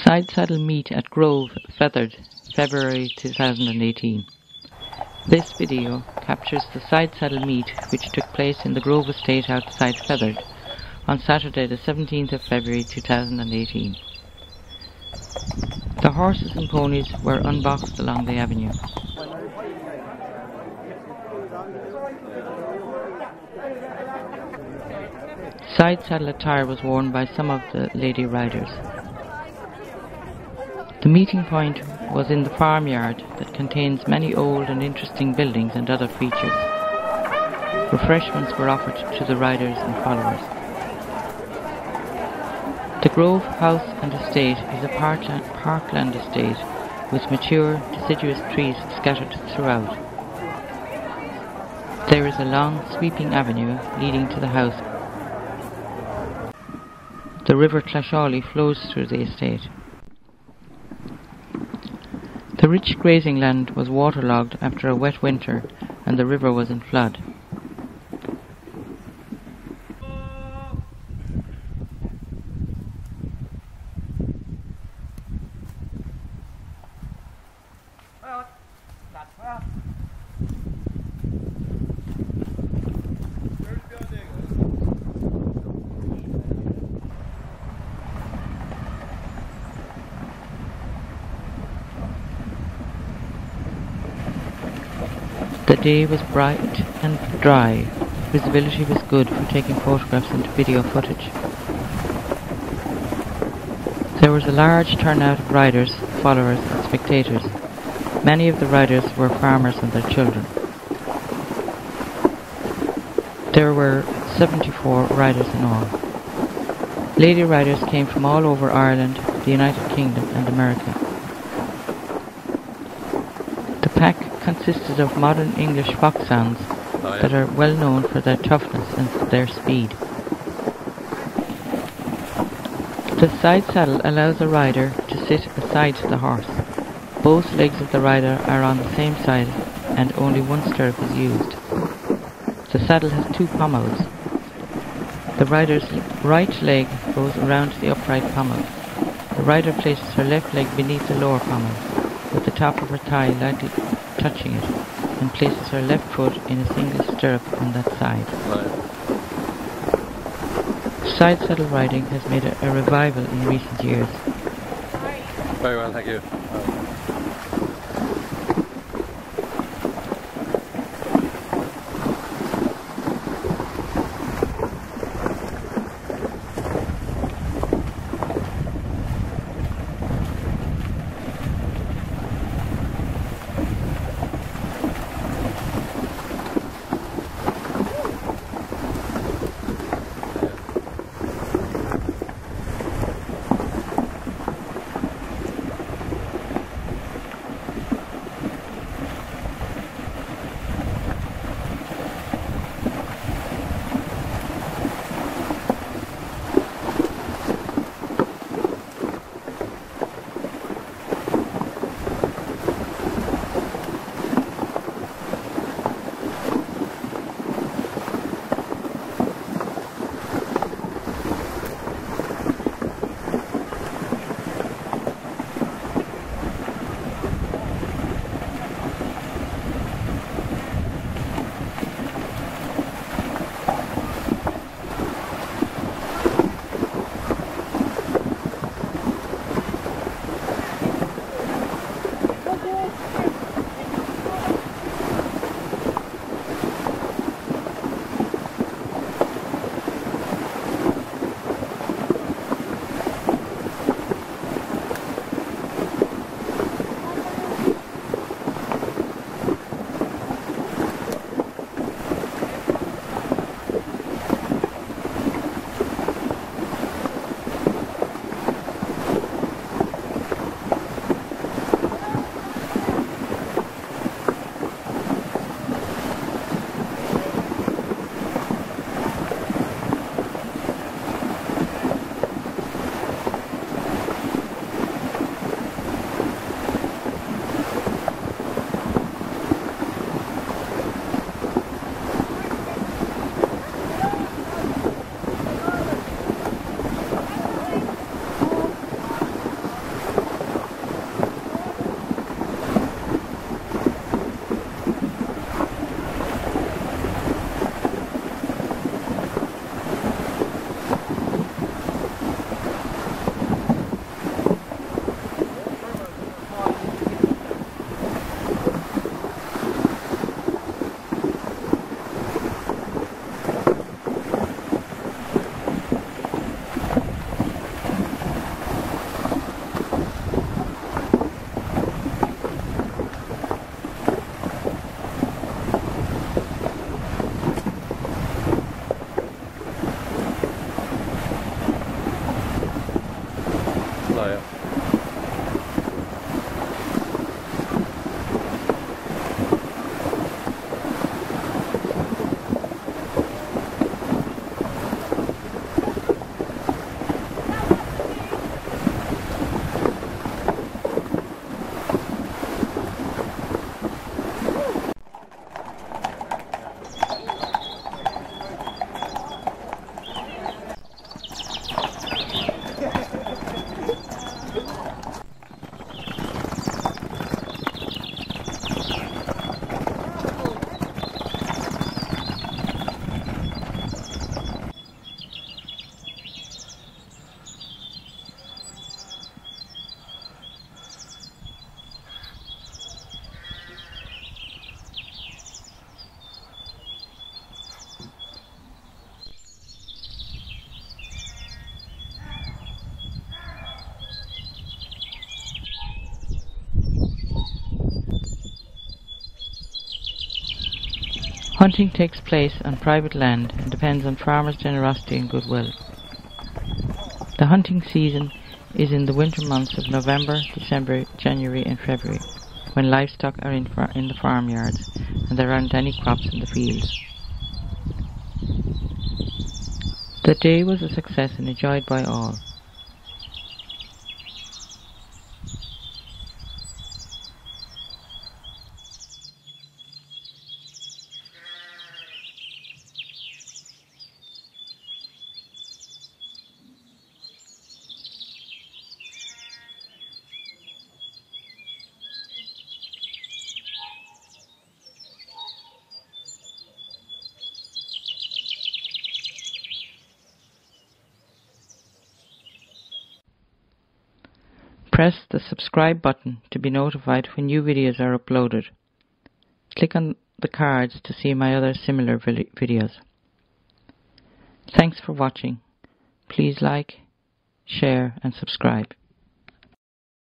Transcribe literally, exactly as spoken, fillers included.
Side saddle meet at Grove, Fethard, February two thousand eighteen. This video captures the side saddle meet which took place in the Grove estate outside Fethard on Saturday the seventeenth of February two thousand eighteen. The horses and ponies were unboxed along the avenue. Side saddle attire was worn by some of the lady riders. The meeting point was in the farmyard that contains many old and interesting buildings and other features. Refreshments were offered to the riders and followers. The Grove House and Estate is a parkland, parkland estate with mature deciduous trees scattered throughout. There is a long sweeping avenue leading to the house. The river Clashhawley flows through the estate. The rich grazing land was waterlogged after a wet winter and the river was in flood. The day was bright and dry. Visibility was good for taking photographs and video footage. There was a large turnout of riders, followers and spectators. Many of the riders were farmers and their children. There were seventy-four riders in all. Lady riders came from all over Ireland, the United Kingdom and America. The pack consisted of modern English foxhounds oh, yeah. that are well known for their toughness and their speed. The side saddle allows a rider to sit aside the horse. Both legs of the rider are on the same side and only one stirrup is used. The saddle has two pommels. The rider's right leg goes around the upright pommel. The rider places her left leg beneath the lower pommel, with the top of her thigh lightly touching it, and places her left foot in a single stirrup on that side. Right. Side saddle riding has made a, a revival in recent years. Very well, thank you. attire. Hunting takes place on private land and depends on farmers' generosity and goodwill. The hunting season is in the winter months of November, December, January and February, when livestock are in, far in the farmyards and there aren't any crops in the fields. The day was a success and enjoyed by all. Press the subscribe button to be notified when new videos are uploaded. Click on the cards to see my other similar videos. Thanks for watching. Please like, share and subscribe.